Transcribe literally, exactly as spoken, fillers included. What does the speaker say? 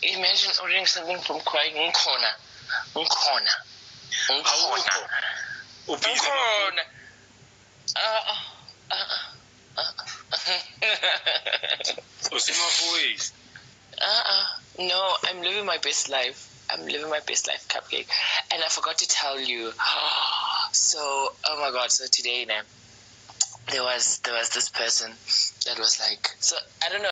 imagine ordering something from Kwai Nkona. Nkona. Nkona. Nkona. Uh, uh, uh, uh, no, I'm living my best life. I'm living my best life, Cupcake. And I forgot to tell you. So, oh my God, so today, né, there was there was this person that was like, so I don't know